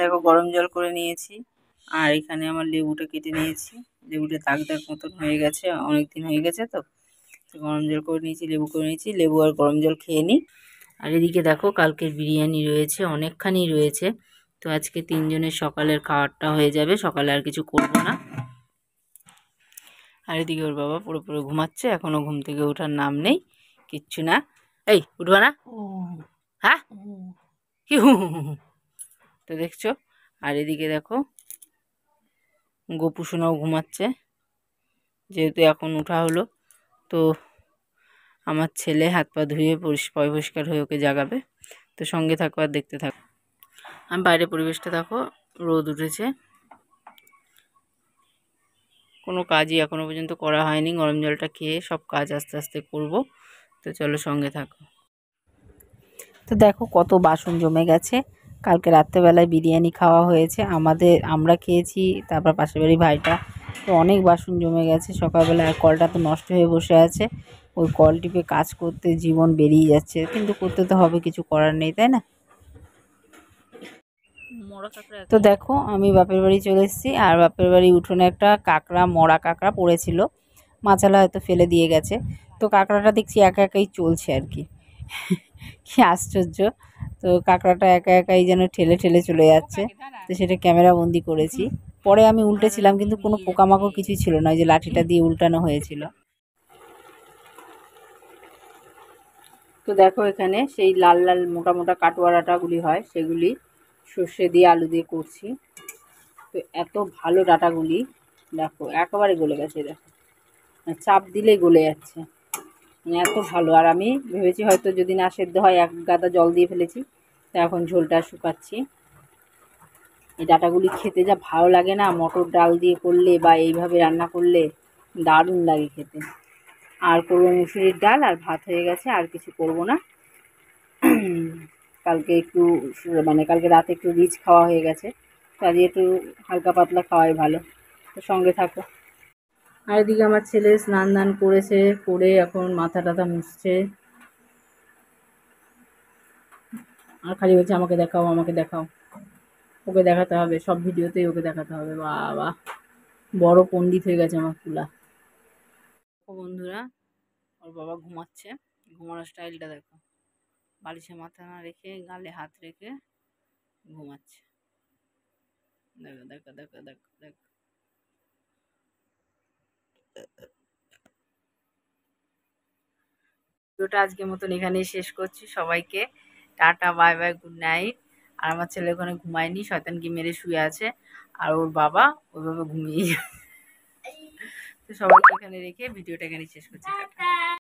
দেখো গরম জল করে নিয়েছি, আর এখানে আমার লেবুটা কেটে নিয়েছি। লেবুটা দাগ দাগ মতন হয়ে গেছে, অনেকদিন হয়ে গেছে তো। গরম জল করে নিয়েছি, লেবু করে নিয়েছি, লেবু আর গরম জল খেয়ে নিই। আর এদিকে দেখো কালকের বিরিয়ানি রয়েছে, অনেকখানি রয়েছে। তো আজকে তিনজনের সকালের খাবারটা হয়ে যাবে, সকালে আর কিছু করব না। আর এদিকে ওর বাবা পুরো পুরো ঘুমাচ্ছে, এখনো ঘুম থেকে ওঠার নাম নেই, কিচ্ছু না। এই উঠবা না? হ্যাঁ কি তো দেখছো। আর এদিকে দেখো গোপু সোনাও ঘুমাচ্ছে, যেহেতু এখন উঠা হলো। তো আমার ছেলে হাত পা ধুয়ে পরিষ্কার হয়ে ওকে জাগাবে। তো সঙ্গে থাকো আর দেখতে থাকো। আমি বাইরে পরিবেশটা দেখো, রোদ উঠেছে, কোনো কাজই এখনো পর্যন্ত করা হয়নি। গরম জলটা খেয়ে সব কাজ আস্তে আস্তে করব। তো চলো সঙ্গে থাকো। তো দেখো কত বাসন জমে গেছে। কালকে রাত্রেবেলায় বিরিয়ানি খাওয়া হয়েছে, আমরা খেয়েছি, তারপর পাশের বাড়ি ভাইটা। তো অনেক বাসন জমে গেছে সকালবেলা। আর কলটা তো নষ্ট হয়ে বসে আছে, ওই কল টিপে কাজ করতে জীবন বেরিয়ে যাচ্ছে, কিন্তু করতে তো হবে, কিছু করার নেই, তাই না? তো দেখো আমি বাপের বাড়ি চলে এসেছি, আর বাপের বাড়ি উঠোনে একটা কাঁকড়া, মরা কাঁকড়া পড়েছিল, মাছালা হয়তো ফেলে দিয়ে গেছে। তো কাঁকড়াটা দেখছি একা একাই চলছে আর কি। কি আশ্চর্য! তো কাঁকড়াটা একা একাই যেন ঠেলে ঠেলে চলে যাচ্ছে। তো সেটা ক্যামেরা বন্দি করেছি। পরে আমি উল্টেছিলাম, কিন্তু কোনো পোকামাকড় কিছুই ছিল না, ওই যে লাঠিটা দিয়ে উল্টানো হয়েছিল। তো দেখো এখানে সেই লাল লাল মোটা মোটা কাটোয়ারাটাগুলি হয়, সেগুলি সর্ষে দিয়ে আলু দিয়ে করছি। তো এত ভালো ডাটাগুলি, দেখো একেবারে গলে গেছে, দেখো চাপ দিলেই গলে যাচ্ছে, মানে এত ভালো। আর আমি ভেবেছি হয়তো যদি না সেদ্ধ হয়, এক গাদা জল দিয়ে ফেলেছি, তো এখন ঝোলটা শুকাচ্ছি। এই ডাটাগুলি খেতে যা ভালো লাগে না, মটর ডাল দিয়ে করলে বা এইভাবে রান্না করলে দারুণ লাগে খেতে। আর করবো মুসুরির ডাল, আর ভাত হয়ে গেছে, আর কিছু করব না। কালকে একটু কালকে রাতে একটু রিচ খাওয়া হয়ে গেছে, তো আজকে একটু হালকা পাতলা খাওয়াই ভালো। তো সঙ্গে থাকো। আর এদিকে আমার ছেলে স্নান দান করেছে, করে এখন মাথা টাথা মুছছে, আর খালি বলছে আমাকে দেখাও, আমাকে দেখাও। ওকে দেখাতে হবে, সব ভিডিওতেই ওকে দেখাতে হবে। বাবা, বড় পণ্ডিত হয়ে গেছে আমার কুলা। বন্ধুরা, ওর বাবা ঘুমাচ্ছে, ঘুমানোর স্টাইলটা দেখো, বালিশে মাথা না রেখে গালে হাত রেখে ঘুমাচ্ছে। দেখো দেখো দেখো দেখো দেখো। ভিডিওটা আজকের মতন এখানেই শেষ করছি। সবাইকে tata, bye bye, good night. আর আমার ছেলে ওখানে ঘুমায়নি, শয়তানকে মেরে শুয়ে আছে, আর ওর বাবা ওইভাবে ঘুমিয়ে যায়। তো সবাইকে এখানে রেখে ভিডিওটা এখানে শেষ করছি। টাটা।